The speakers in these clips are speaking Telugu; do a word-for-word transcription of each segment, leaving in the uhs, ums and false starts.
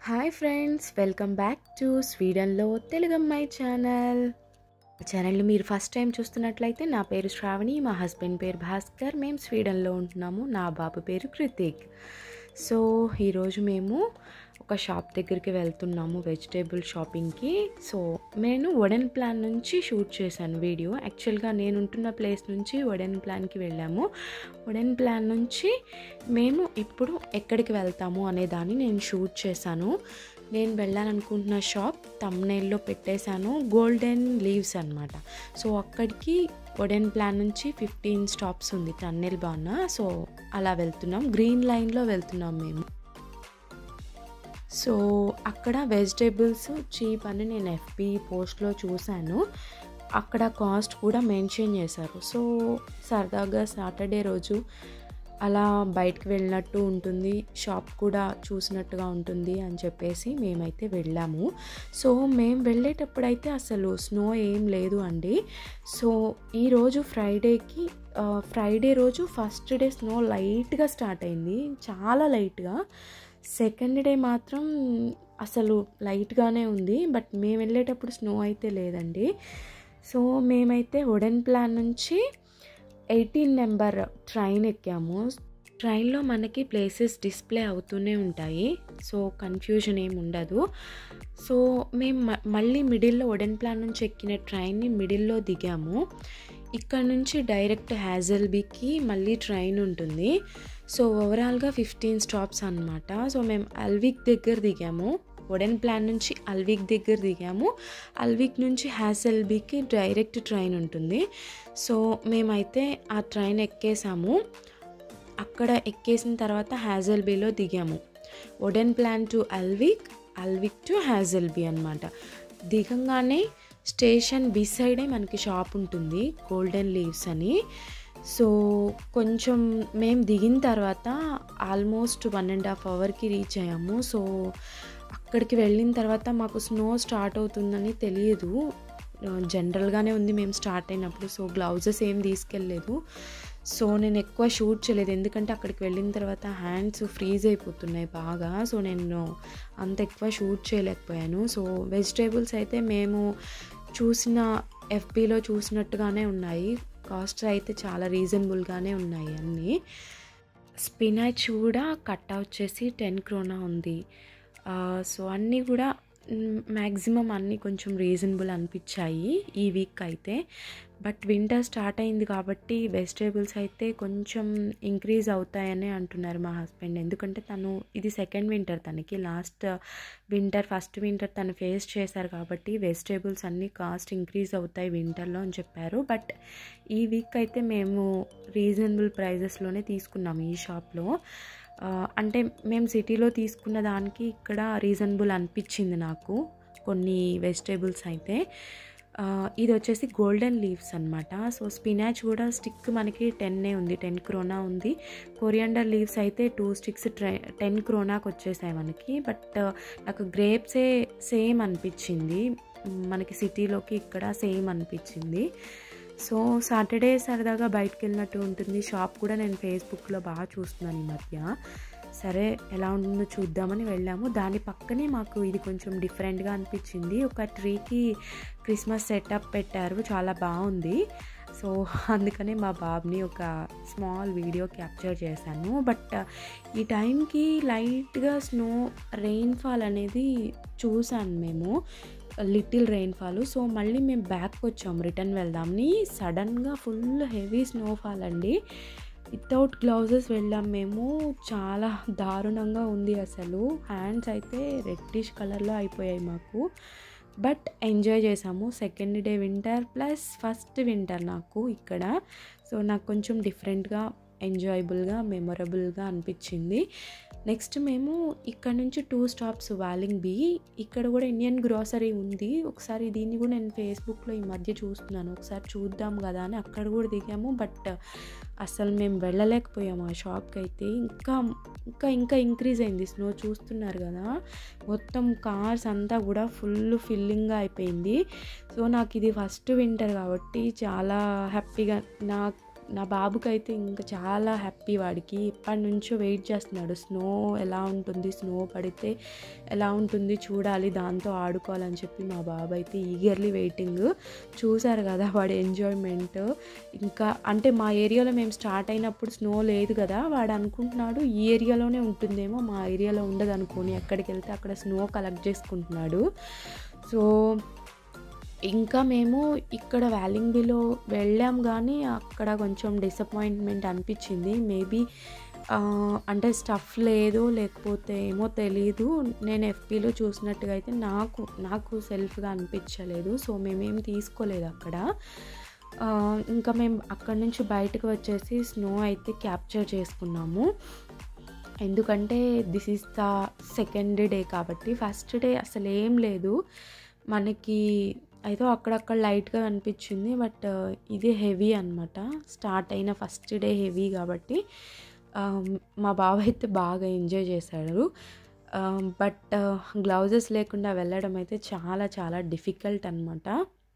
Hi friends, welcome back to స్వీడన్లో తెలుగమ్మాయి ఛానల్. ఛానల్ని మీరు ఫస్ట్ టైం చూస్తున్నట్లయితే నా పేరు శ్రావణి, మా హస్బెండ్ పేరు భాస్కర్. మేము స్వీడన్లో ఉంటున్నాము. నా బాబు పేరు కృతిక్. సో ఈరోజు మేము ఒక షాప్ దగ్గరికి వెళ్తున్నాము, వెజిటేబుల్ షాపింగ్కి. సో నేను వడెన్ ప్లాన్ నుంచి షూట్ చేశాను వీడియో. యాక్చువల్గా నేను ఉంటున్న ప్లేస్ నుంచి వడెన్ ప్లాన్కి వెళ్ళాము. వడెన్ ప్లాన్ నుంచి మేము ఇప్పుడు ఎక్కడికి వెళ్తాము అనే దాన్ని నేను షూట్ చేశాను. నేను వెళ్ళాలనుకుంటున్న షాప్ థంబ్నెయిల్లో పెట్టేశాను, గోల్డెన్ లీవ్స్ అనమాట. సో అక్కడికి వడెన్ ప్లాన్ నుంచి ఫిఫ్టీన్ స్టాప్స్ ఉంది టన్నెల్ బాణ. సో అలా వెళ్తున్నాం, గ్రీన్ లైన్లో వెళ్తున్నాం మేము. సో అక్కడ వెజిటేబుల్స్ చీప్ అని నేను ఎఫ్బి పోస్ట్లో చూశాను. అక్కడ కాస్ట్ కూడా మెన్షన్ చేశారు. సో సరదాగా సాటర్డే రోజు అలా బయటకు వెళ్ళినట్టు ఉంటుంది, షాప్ కూడా చూసినట్టుగా ఉంటుంది అని చెప్పేసి మేమైతే వెళ్ళాము. సో మేము వెళ్ళేటప్పుడైతే అసలు స్నో ఏం లేదు అండి. సో ఈరోజు ఫ్రైడేకి ఫ్రైడే రోజు ఫస్ట్ డే స్నో లైట్గా స్టార్ట్ అయింది, చాలా లైట్గా. సెకండ్ డే మాత్రం అసలు లైట్గానే ఉంది, బట్ మేము వెళ్ళేటప్పుడు స్నో అయితే లేదండి. సో మేమైతే వడెన్ ప్లాన్ నుంచి ఎయిటీన్ నెంబర్ ట్రైన్ ఎక్కాము. ట్రైన్లో మనకి ప్లేసెస్ డిస్ప్లే అవుతూనే ఉంటాయి, సో కన్ఫ్యూజన్ ఏమి ఉండదు. సో మేము మళ్ళీ మిడిల్లో వడెన్ ప్లాన్ నుంచి ఎక్కిన ట్రైన్ని మిడిల్లో దిగాము. ఇక్కడ నుంచి డైరెక్ట్ హ్యాజల్బీకి మళ్ళీ ట్రైన్ ఉంటుంది. సో ఓవరాల్గా ఫిఫ్టీన్ స్టాప్స్ అనమాట. సో మేము అల్విక్ దగ్గర దిగాము, వడెన్ ప్లాన్ నుంచి అల్విక్ దగ్గర దిగాము. అల్విక్ నుంచి హ్యాసెల్బీకి డైరెక్ట్ ట్రైన్ ఉంటుంది. సో మేమైతే ఆ ట్రైన్ ఎక్కేసాము. అక్కడ ఎక్కేసిన తర్వాత హ్యాజల్బీలో దిగాము. Odenplan to Alvik, Alvik to Hasselby అనమాట. దిగంగానే స్టేషన్ బిసైడే మనకి షాప్ ఉంటుంది, గోల్డెన్ లీవ్స్ అని. సో కొంచెం మేము దిగిన తర్వాత ఆల్మోస్ట్ వన్ అండ్ హాఫ్ అవర్కి రీచ్ అయ్యాము. సో అక్కడికి వెళ్ళిన తర్వాత మాకు స్నో స్టార్ట్ అవుతుందని తెలియదు, జనరల్గానే ఉంది మేము స్టార్ట్ అయినప్పుడు. సో గ్లౌజెస్ ఏం తీసుకెళ్ళలేదు. సో నేను ఎక్కువ షూట్ చేయలేదు, ఎందుకంటే అక్కడికి వెళ్ళిన తర్వాత హ్యాండ్స్ ఫ్రీజ్ అయిపోతున్నాయి బాగా. సో నేను అంత ఎక్కువ షూట్ చేయలేకపోయాను. సో వెజిటేబుల్స్ అయితే మేము చూసిన ఎఫ్బీలో చూసినట్టుగానే ఉన్నాయి, కాస్ట్ అయితే చాలా రీజనబుల్గానే ఉన్నాయి అన్నీ. స్పినాచ్ కూడా కట్ వచ్చేసి టెన్ క్రోనా ఉంది. సో అన్నీ కూడా మ్యాక్సిమం అన్నీ కొంచెం రీజనబుల్ అనిపించాయి ఈ వీక్ అయితే. బట్ వింటర్ స్టార్ట్ అయింది కాబట్టి వెజిటేబుల్స్ అయితే కొంచెం ఇంక్రీజ్ అవుతాయని అంటున్నారు మా హస్బెండ్. ఎందుకంటే తను ఇది సెకండ్ వింటర్, తనకి లాస్ట్ వింటర్ ఫస్ట్ వింటర్ తను ఫేస్ చేశారు కాబట్టి వెజిటేబుల్స్ అన్నీ కాస్ట్ ఇంక్రీజ్ అవుతాయి వింటర్లో అని చెప్పారు. బట్ ఈ వీక్ అయితే మేము రీజనబుల్ ప్రైజెస్లోనే తీసుకున్నాము ఈ షాప్లో. అంటే మేము సిటీలో తీసుకున్న దానికి ఇక్కడ రీజనబుల్ అనిపించింది నాకు కొన్ని వెజిటేబుల్స్ అయితే. ఇది వచ్చేసి గోల్డెన్ లీవ్స్ అనమాట. సో స్పినాచ్ కూడా స్టిక్ మనకి టెన్నే ఉంది, టెన్ క్రోనా ఉంది. కొరియాండర్ లీవ్స్ అయితే టూ స్టిక్స్ టెన్ క్రోనాకి వచ్చేసాయి మనకి. బట్ నాకు గ్రేప్సే సేమ్ అనిపించింది, మనకి సిటీలోకి ఇక్కడ సేమ్ అనిపించింది. సో సాటర్డే సరదాగా బయటకు వెళ్ళినట్టు ఉంటుంది. షాప్ కూడా నేను ఫేస్బుక్లో బాగా చూస్తున్నాను ఈ మధ్య. సరే ఎలా ఉంటుందో చూద్దామని వెళ్ళాము. దాని పక్కనే మాకు ఇది కొంచెం డిఫరెంట్గా అనిపించింది. ఒక ట్రీకి క్రిస్మస్ సెటప్ పెట్టారు, చాలా బాగుంది. సో అందుకనే మా బాబుని ఒక స్మాల్ వీడియో క్యాప్చర్ చేశాను. బట్ ఈ టైంకి లైట్గా స్నో రెయిన్ఫాల్ అనేది చూసాను మేము, లిటిల్ రెయిన్ఫాల్. సో మళ్ళీ మేము బ్యాక్ వచ్చాము, రిటర్న్ వెళ్దామని. సడన్గా ఫుల్ హెవీ స్నోఫాల్ అండి. వితౌట్ గ్లౌజెస్ వెళ్ళాం మేము, చాలా దారుణంగా ఉంది అసలు. హ్యాండ్స్ అయితే రెడ్డిష్ కలర్లో అయిపోయాయి మాకు. బట్ ఎంజాయ్ చేసాము. Second day winter plus first winter నాకు ఇక్కడ. సో నాకు కొంచెం డిఫరెంట్గా, ఎంజాయబుల్గా, మెమొరబుల్గా అనిపించింది. నెక్స్ట్ మేము ఇక్కడ నుంచి టూ స్టాప్స్ వాలింగ్బీ. ఇక్కడ కూడా ఇండియన్ గ్రోసరీ ఉంది. ఒకసారి దీన్ని కూడా నేను ఫేస్బుక్లో ఈ మధ్య చూస్తున్నాను, ఒకసారి చూద్దాం కదా అని అక్కడ కూడా దిగాము. బట్ అసలు మేము వెళ్ళలేకపోయాము ఆ షాప్కి అయితే. ఇంకా ఇంకా ఇంకా ఇంక్రీజ్ అయింది స్నో, చూస్తున్నారు కదా. మొత్తం కార్స్ అంతా కూడా ఫుల్ ఫిల్లింగ్గా అయిపోయింది. సో నాకు ఇది ఫస్ట్ వింటర్ కాబట్టి చాలా హ్యాపీగా, నాకు నా బాబుకైతే ఇంకా చాలా హ్యాపీ. వాడికి ఇప్పటి నుంచో వెయిట్ చేస్తున్నాడు. స్నో ఎలా ఉంటుంది, స్నో పడితే ఎలా ఉంటుంది చూడాలి, దాంతో ఆడుకోవాలని చెప్పి మా బాబు అయితే ఈగర్లీ వెయిటింగ్. చూసారు కదా వాడి ఎంజాయ్మెంట్. ఇంకా అంటే మా ఏరియాలో మేము స్టార్ట్ అయినప్పుడు స్నో లేదు కదా, వాడు అనుకుంటున్నాడు ఈ ఏరియాలోనే ఉంటుందేమో, మా ఏరియాలో ఉండదు అనుకోని ఎక్కడికి వెళ్తే అక్కడ స్నో కలెక్ట్ చేసుకుంటున్నాడు. సో ఇంకా మేము ఇక్కడ వ్యాలింగ్బీలో వెళ్ళాం, కానీ అక్కడ కొంచెం డిసప్పాయింట్మెంట్ అనిపించింది. మేబీ అంటే స్టఫ్ లేదు లేకపోతే ఏమో తెలీదు. నేను ఎఫ్బీలో చూసినట్టుగా అయితే నాకు నాకు సెల్ఫ్గా అనిపించలేదు. సో మేమేం తీసుకోలేదు అక్కడ. ఇంకా మేము అక్కడి నుంచి బయటకు వచ్చేసి స్నో అయితే క్యాప్చర్ చేసుకున్నాము. ఎందుకంటే this is the second day కాబట్టి. ఫస్ట్ డే అసలు ఏం లేదు మనకి, అయితే అక్కడక్కడ లైట్గా అనిపించింది. బట్ ఇది హెవీ అనమాట. స్టార్ట్ అయిన ఫస్ట్ డే హెవీ కాబట్టి మా బావ అయితే బాగా ఎంజాయ్ చేశాడు. బట్ గ్లౌజెస్ లేకుండా వెళ్ళడం అయితే చాలా చాలా డిఫికల్ట్ అనమాట.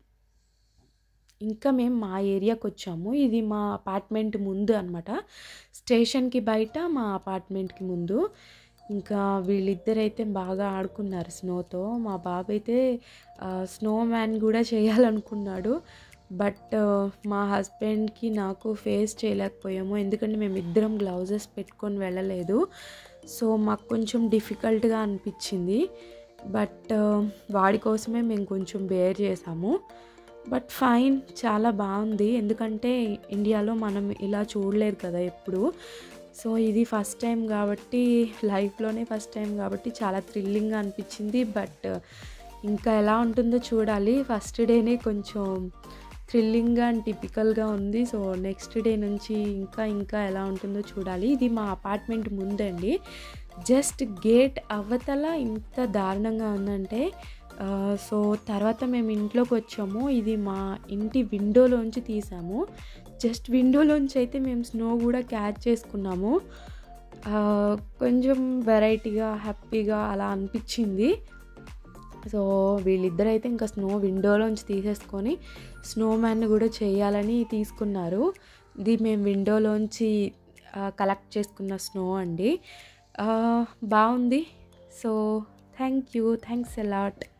ఇంకా మేము మా ఏరియాకి వచ్చాము. ఇది మా అపార్ట్మెంట్ ముందు అనమాట, స్టేషన్కి బయట మా అపార్ట్మెంట్కి ముందు. ఇంకా వీళ్ళిద్దరైతే బాగా ఆడుకున్నారు స్నోతో. మా బాబు అయితే స్నో మ్యాన్ కూడా చేయాలనుకున్నాడు. బట్ మా హస్బెండ్కి నాకు ఫేస్ చేయలేకపోయాము, ఎందుకంటే మేము ఇద్దరం గ్లౌజెస్ పెట్టుకొని వెళ్ళలేదు. సో మాకు కొంచెం డిఫికల్ట్గా అనిపించింది. బట్ వాడి కోసమే మేము కొంచెం బేర్ చేసాము. బట్ ఫైన్, చాలా బాగుంది. ఎందుకంటే ఇండియాలో మనం ఇలా చూడలేదు కదా ఎప్పుడు. సో ఇది ఫస్ట్ టైం కాబట్టి, లైఫ్లోనే ఫస్ట్ టైం కాబట్టి చాలా థ్రిల్లింగ్గా అనిపించింది. బట్ ఇంకా ఎలా ఉంటుందో చూడాలి. ఫస్ట్ డేనే కొంచెం థ్రిల్లింగ్గా అండ్ టిపికల్గా ఉంది. సో నెక్స్ట్ డే నుంచి ఇంకా ఇంకా ఎలా ఉంటుందో చూడాలి. ఇది మా అపార్ట్మెంట్ ముందండి. జస్ట్ గేట్ అవతల ఇంత దారుణంగా ఉందంటే. సో తర్వాత మేము ఇంట్లోకి వచ్చాము. ఇది మా ఇంటి విండోలోంచి తీసాము. జస్ట్ విండోలోంచి అయితే మేము స్నో కూడా క్యాచ్ చేసుకున్నాము. కొంచెం వెరైటీగా హ్యాపీగా అలా అనిపించింది. సో వీళ్ళిద్దరైతే ఇంకా స్నో విండోలోంచి తీసేసుకొని స్నో మ్యాన్ కూడా చేయాలని తీసుకున్నారు. ఇది మేము విండోలోంచి కలెక్ట్ చేసుకున్న స్నో అండి. బాగుంది. So thank you, thanks a lot.